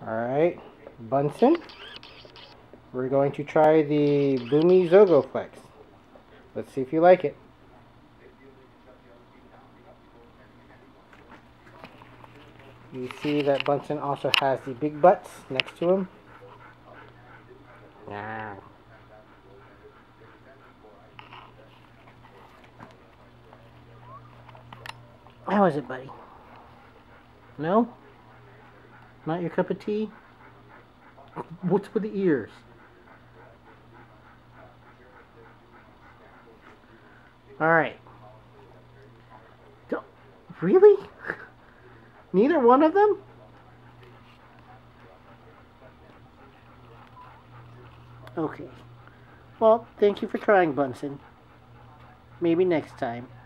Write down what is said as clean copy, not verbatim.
Alright, Bunsen. We're going to try the Bumi Zogoflex. Let's see if you like it. You see that Bunsen also has the big butts next to him. Yeah. How is it, buddy? No? Not your cup of tea? What's with the ears? Alright. Really? Neither one of them? Okay. Well, thank you for trying, Bunsen. Maybe next time.